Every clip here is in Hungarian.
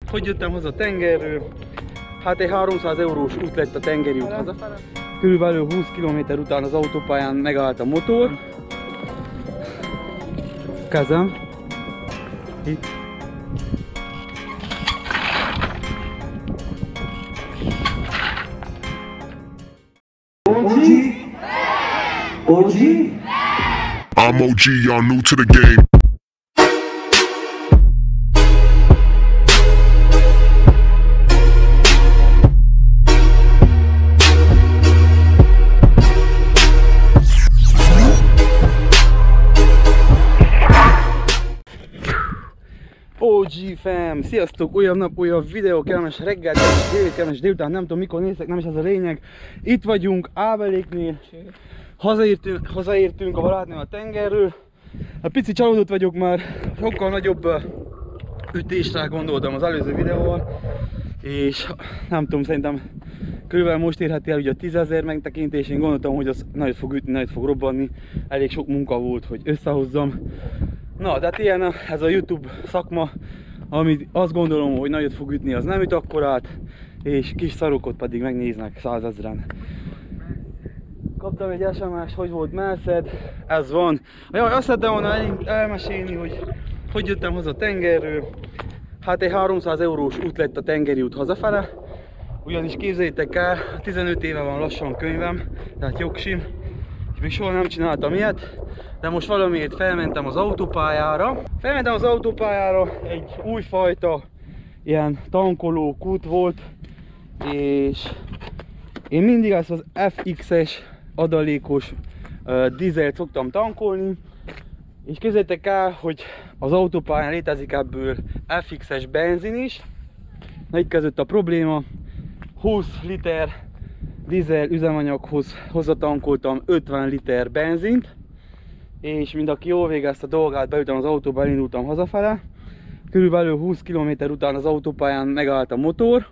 Hogy jöttem haza a tengerről? Hát egy 300 eurós út lett a tengeri út hazafele. Körülbelül 20 km után az autópályán megállt a motor. Kezem. Itt. OG? I'm OG, y'all new to the game. OG fam! Sziasztok! Olyan nap, olyan videó, kellemes reggel, kellemes délután, nem tudom mikor nézek, nem is ez a lényeg. Itt vagyunk Ábeléknél, hazaértünk a barátnőm a tengerről. A pici csalódott vagyok, már sokkal nagyobb ütésre gondoltam az előző videóval. És nem tudom, szerintem körülbelül most érheti el ugye a 10 000 megtekintés. Én gondoltam, hogy az nagyot fog ütni, nagyot fog robbanni. Elég sok munka volt, hogy összehozzam. Na, de hát ilyen ez a YouTube szakma, amit azt gondolom, hogy nagyot fog ütni, az nem üt akkorát, és kis szarokot pedig megnéznek 100 000-en. Kaptam egy SMS-t, hogy volt Merced, ez van. Jaj, azt szerettem volna elmesélni, hogy jöttem haza a tengerről. Hát egy 300 eurós út lett a tengeri út hazafele. Ugyanis képzeljétek el, 15 éve van lassan könyvem, tehát jogsim, és még soha nem csináltam ilyet. De most valamiért felmentem az autópályára. Egy újfajta ilyen tankoló kút volt, és én mindig ezt az FX-es adalékos dízelt szoktam tankolni, és képzeljétek el, hogy az autópályán létezik ebből FX-es benzin is. Na, itt kezdődött a probléma. 20 liter dízel üzemanyaghoz hozzatankoltam 50 liter benzint, és mind aki jól végezte a dolgát, beültem az autóba, elindultam hazafele. Körülbelül 20 km után az autópályán megállt a motor.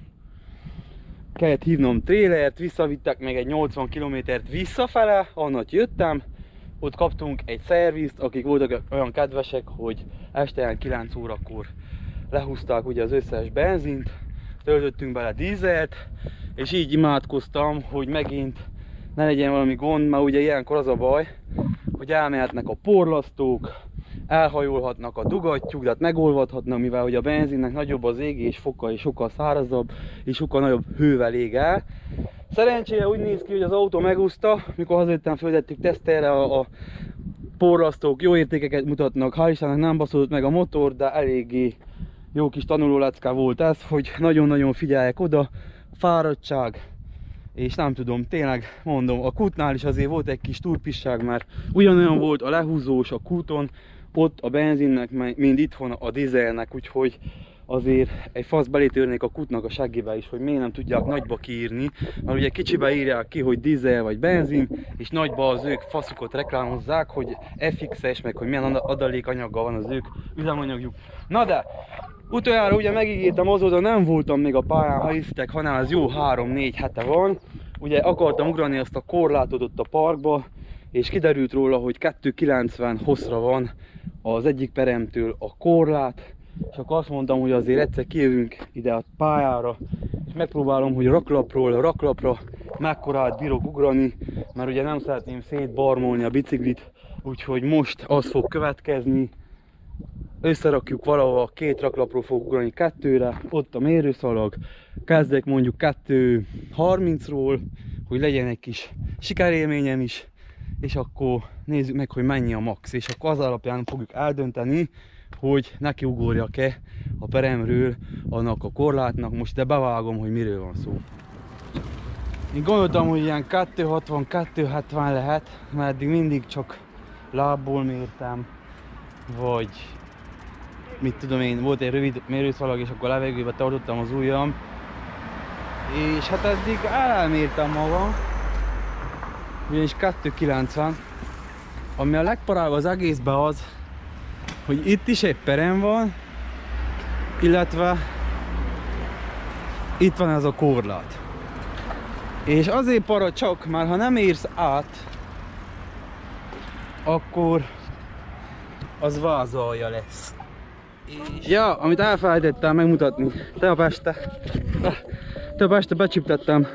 Kellett hívnom trélert, visszavittek meg egy 80 km-t visszafele, onnan jöttem. Ott kaptunk egy szervizt, akik voltak olyan kedvesek, hogy este 9 órakor lehúzták ugye az összes benzint, töltöttünk bele dízelt, és így imádkoztam, hogy megint ne legyen valami gond, mert ugye ilyenkor az a baj, hogy elmehetnek a porlasztók, elhajolhatnak a dugattyúk, tehát megolvadhatnak, mivel hogy a benzinnek nagyobb az égés foka és sokkal szárazabb, és sokkal nagyobb hővel ég el. Szerencsére úgy néz ki, hogy az autó megúszta, mikor hazajöttem, fölvettük tesztelre, a porlasztók jó értékeket mutatnak, hál' Istennek nem baszódott meg a motor, de eléggé jó kis tanulólecke volt ez, hogy nagyon-nagyon figyeljek oda, fáradtság, és nem tudom, tényleg mondom, a kútnál is azért volt egy kis turpisság, mert ugyanolyan volt a lehúzós a kúton, ott a benzinnek, mint itthon a dízelnek, úgyhogy azért egy fasz belétörnék a kútnak a seggébe is, hogy miért nem tudják nagyba kiírni, mert ugye kicsibe írják ki, hogy dízel vagy benzin, és nagyba az ők faszukat reklámozzák, hogy FX-es, meg hogy milyen adalékanyaggal van az ők üzemanyagjuk. Na de, utoljára ugye megígértem, azóta nem voltam még a pályán, ha hiszitek, hanem az jó 3-4 hete van. Ugye akartam ugrani azt a korlátot ott a parkba, és kiderült róla, hogy 290 hosszra van az egyik peremtől a korlát, és akkor azt mondtam, hogy azért egyszer kijövünk ide a pályára, és megpróbálom, hogy raklapról raklapra mekkorát bírok ugrani, mert ugye nem szeretném szétbarmolni a biciklit, úgyhogy most az fog következni. Összerakjuk valahol, 2 raklapról fog ugrani 2-re, ott a mérőszalag, kezdek mondjuk 2.30-ról, hogy legyen egy kis sikerélményem is, és akkor nézzük meg, hogy mennyi a max, és akkor az alapján fogjuk eldönteni, hogy nekiugorjak-e a peremről annak a korlátnak. Most de bevágom, hogy miről van szó. Én gondoltam, hogy ilyen 260-270 lehet, mert eddig mindig csak lábból mértem, vagy mit tudom én, volt egy rövid mérőszalag, és akkor levegőbe tartottam az ujjam, és hát eddig elmértem magam, ugyanis 290, ami a legparább az egészben az, hogy itt is egy perem van, illetve itt van ez a korlát. És azért para csak, mert ha nem érsz át, akkor az vázalja lesz. Ja, amit elfelejtettem megmutatni. Tegnap este becsiptettem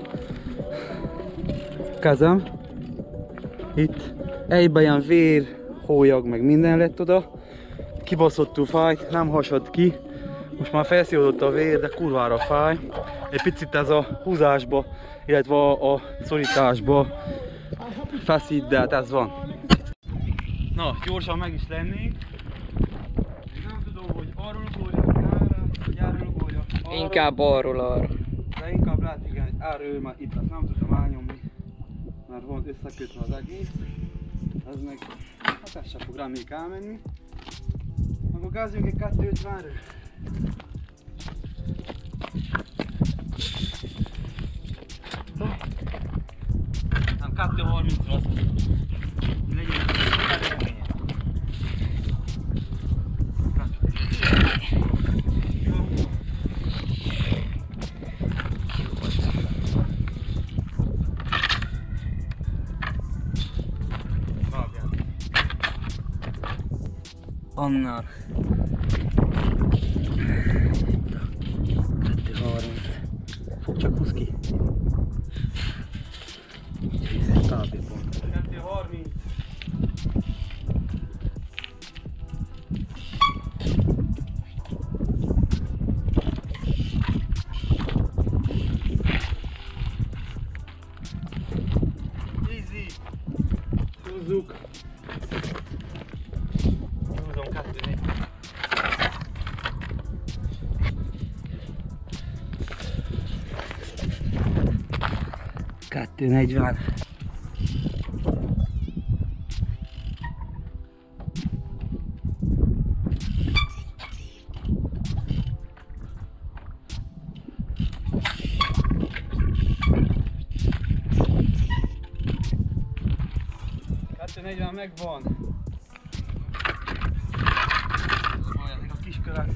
kezem. Itt egyben ilyen vér, hólyag, meg minden lett oda. Kibaszottul fájt, nem hasad ki. Most már felszívódott a vér, de kurvára fáj. Egy picit ez a húzásba, illetve a szorításba feszít, de hát ez van. Na, gyorsan meg is lennénk. Nem tudom, hogy arról ugorjak, vagy erről ugorjak. Inkább arról. De inkább lehet, igen, hogy erről már itt azt nem tudom elnyomni, mert van összekötve az egész. Ez meg, hát ez sem fog rá még elmenni. Akkor gázzunk egy 250-ről. Nem, 230-ra azt legyen eredménye. Annál. 230. Fog csak húz ki. Kb. pont. 230. Easy. Húzzuk. Húzom 2-4. $2.40. $2.40 megvan. Olyan a kis körök.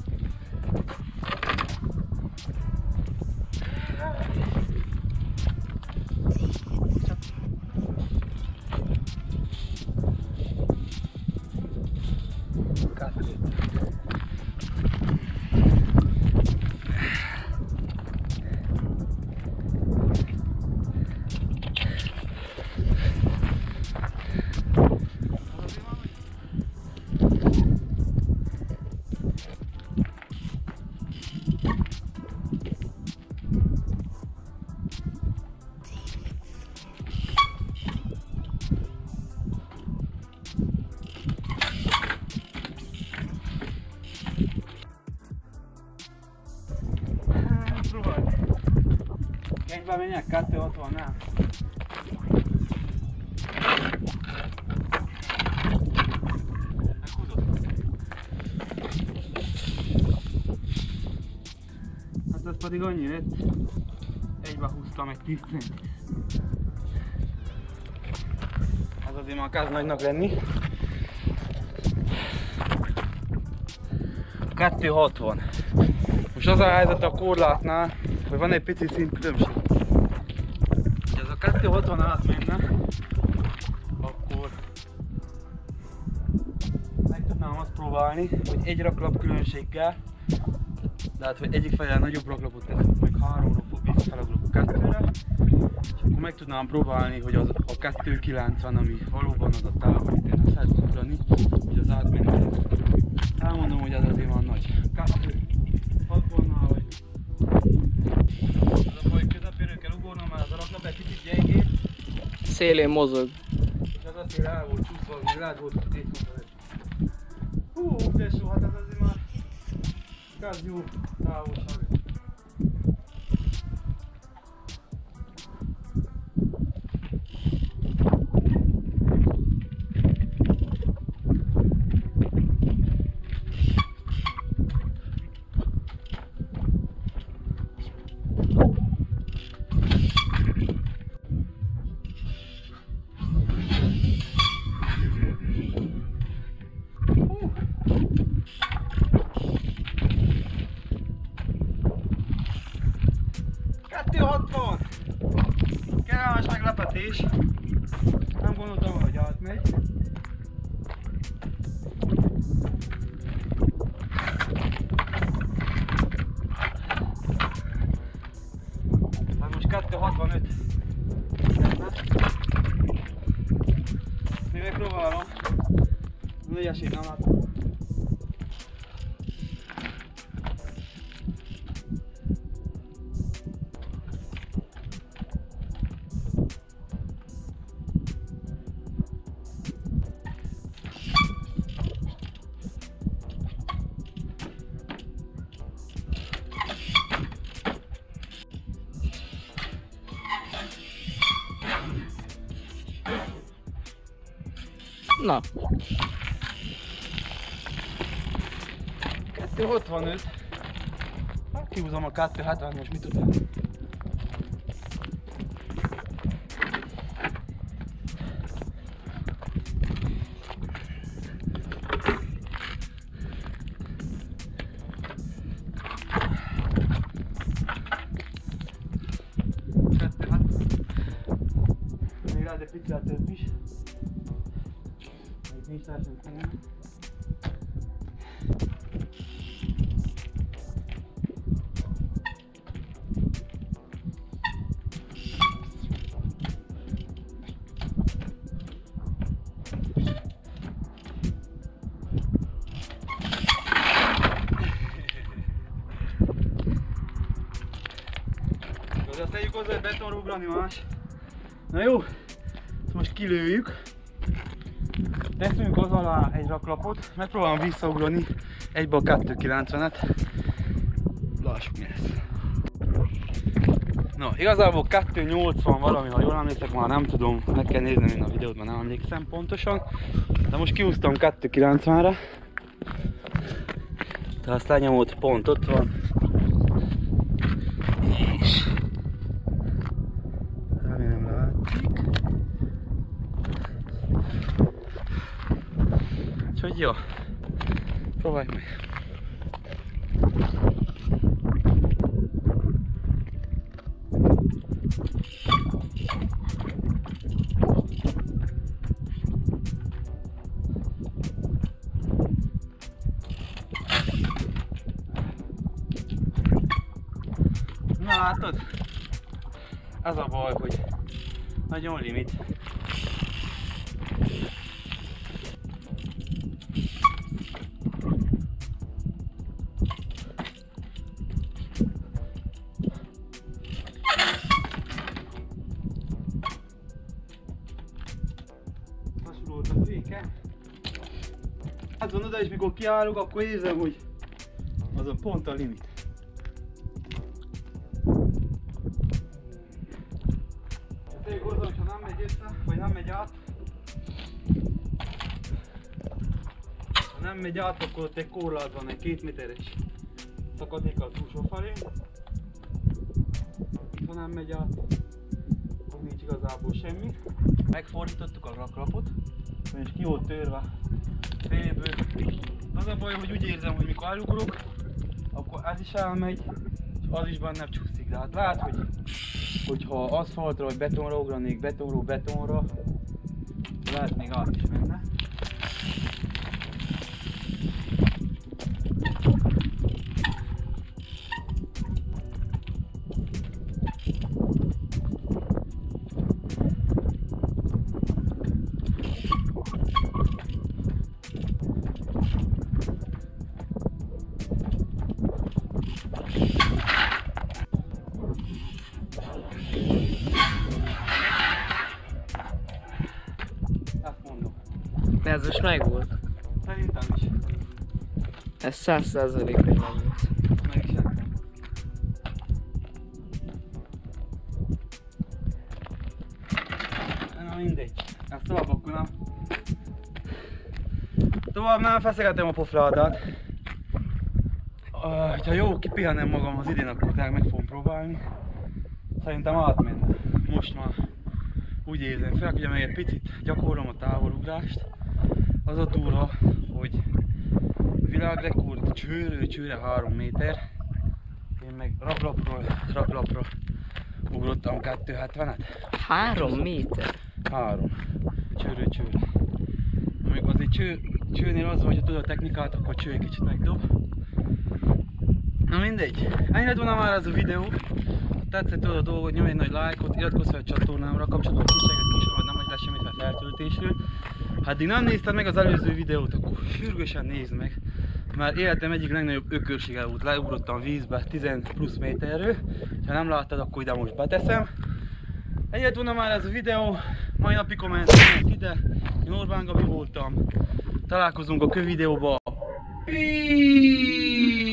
Kénybe menjek? 260-nál? Hát ez pedig annyi lett. Egybe húztam egy 10 centit. Ez azért már kezd nagynak lenni. 260. Most az a helyzet a korlátnál, hogy van egy pici szintkülönbség. Ha ez a 260 átmenne, akkor meg tudnám azt próbálni, hogy egy raklap különbséggel, tehát hogy egyik felel nagyobb raklapot teszünk, meg 3-ról visszafelagrok a 2-re, és akkor meg tudnám próbálni, hogy az a 290, ami valóban az a táv, amit én azt szeretném ugrani, hogy az átmenni. Elmondom, hogy ez azért van nagy. 260-nál vagy. Az a baj, közepéről kell ugornom, mert az a raklap egy kicsit gyengébb. Szélén mozog. És az a szél el volt csúszva, még lehet volt, hogy 2 mondat. Hú, tesó, hát ez azért már kezd jó távolság. Kellemes meglepetés. Nem gondoltam, hogy átmegy. hülyeség, nem látom. Na, 265. Hát kihúzom a 270, most mit tudod? Még rád egy picit több is. Még nincs társunk nem. De azt tegyük hozzá, hogy betonra ugrani más. Na jó, ezt most kilőjük. Teszünk az alá egy raklapot, megpróbálom visszaugrani egybe a 290-et. Lássuk mi lesz. Na, igazából 280 valami, ha jól emlékszek, már nem tudom, meg kell néznem én a videót, mert nem emlékszem pontosan. De most kihúztam 290-re. Tehát azt lenyomott, pont ott van. És remélem látszik. Úgyhogy jó, próbáljuk meg. Na látod? Ez a baj, hogy nagyon limit. Hasonlót a féke. Hát van oda is, mikor kiállok, akkor érzem, hogy azon pont a limit. Tegyük hozzá, hogyha nem megy össze, vagy nem megy át. Ha nem megy át, akkor ott egy korlát van, egy 2 méteres szakadék a túlsó felé. Ha nem megy át, akkor nincs igazából semmi. Megfordítottuk a raklapot, és ki volt törve félből. Az a baj, hogy úgy érzem, hogy mikor elugrok, akkor ez is elmegy, és az is benne csúszik. De hát lehet, hogyha aszfaltra vagy betonra ugranék, betonról betonra, lehet még át is menne. de ez most megvolt. Szerintem is. Ez 100%-ig megvolt. Meg is lettem. Na mindegy. Ezt tovább akkor nem. Tovább nem feszegetem a pofrádát. Ha jó kipihenem magam az idén, akkor tényleg meg fogom próbálni. Szerintem átmenne. Most már úgy érzem, főleg ugye meg egy picit gyakorlom a távolugrást. Az a durva, hogy világrekord csőre 3 méter. Én meg raklapra ugrottam 270-et. 3 méter? 3. Csőről csőre. Amikor azért csőnél az, hogy ha tudod a technikát, akkor cső egy kicsit megdob. Na mindegy, ennyi lett volna már ez a videó. Ha tetszett a dolgot, nyomj egy nagy lájkot, iratkozz fel a csatornámra, kapcsolatban a kiseket kis, vagy nem hagyj le semmit fel feltöltésről. Ha eddig nem nézted meg az előző videót, akkor sürgősen nézd meg. Már életem egyik legnagyobb ökörsége volt, leugrottam vízbe 10 plusz méterről. Ha nem láttad, akkor ide most beteszem. Egyet volna már ez a videó, mai napi kommentelnek ide. Én Orbán Gabi voltam. Találkozunk a videóba. Peace!